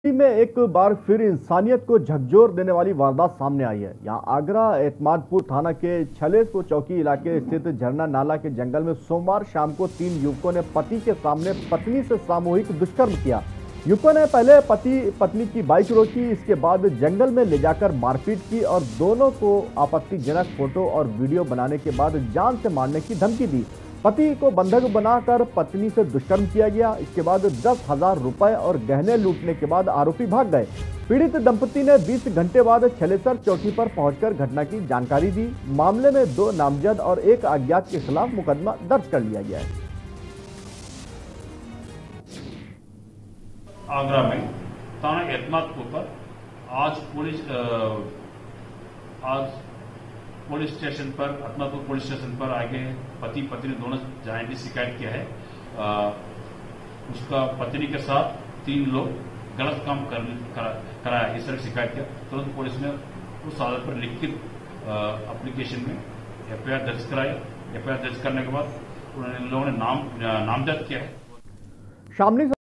में एक बार फिर इंसानियत को झकझोर देने वाली वारदात सामने आई है। यहां आगरा एतमादपुर थाना के छलेसपुर चौकी इलाके स्थित झरना नाला के जंगल में सोमवार शाम को 3 युवकों ने पति के सामने पत्नी से सामूहिक दुष्कर्म किया। युवकों ने पहले पति पत्नी की बाइक रोकी, इसके बाद जंगल में ले जाकर मारपीट की और दोनों को आपत्तिजनक फोटो और वीडियो बनाने के बाद जान से मारने की धमकी दी। पति को बंधक बनाकर पत्नी से दुष्कर्म किया गया। इसके बाद 10,000 रुपए और गहने लूटने के बाद आरोपी भाग गए। पीड़ित दंपति ने 20 घंटे बाद छलेसर चौकी पर पहुंचकर घटना की जानकारी दी। मामले में 2 नामजद और 1 अज्ञात के खिलाफ मुकदमा दर्ज कर लिया गया है। आगरा में थाना एतमादपुर पर आज पुलिस स्टेशन पर एतमादपुर पुलिस स्टेशन पर आगे पति पत्नी दोनों जाने की शिकायत किया है। उसका पत्नी के साथ 3 लोग गलत काम कराया, इस तरह शिकायत किया। तुरंत पुलिस ने उस आधार पर लिखित एप्लीकेशन में एफआईआर दर्ज कराई। एफआईआर दर्ज करने के बाद उन्होंने लोगों ने नामजद किया है।